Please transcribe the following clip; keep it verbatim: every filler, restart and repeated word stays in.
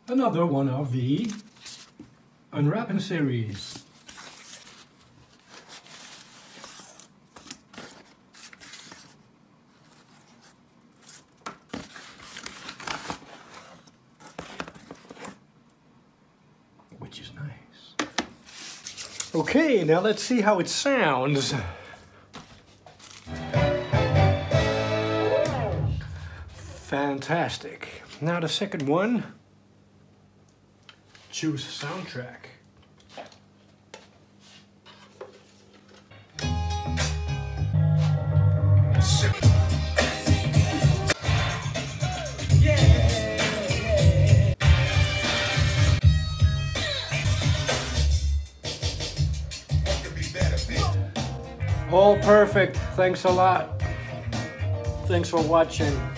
another one of the Unwrapping Series. Which is nice. Okay, now let's see how it sounds. Fantastic. Now the second one. Choose soundtrack. All perfect. Thanks a lot. Thanks for watching.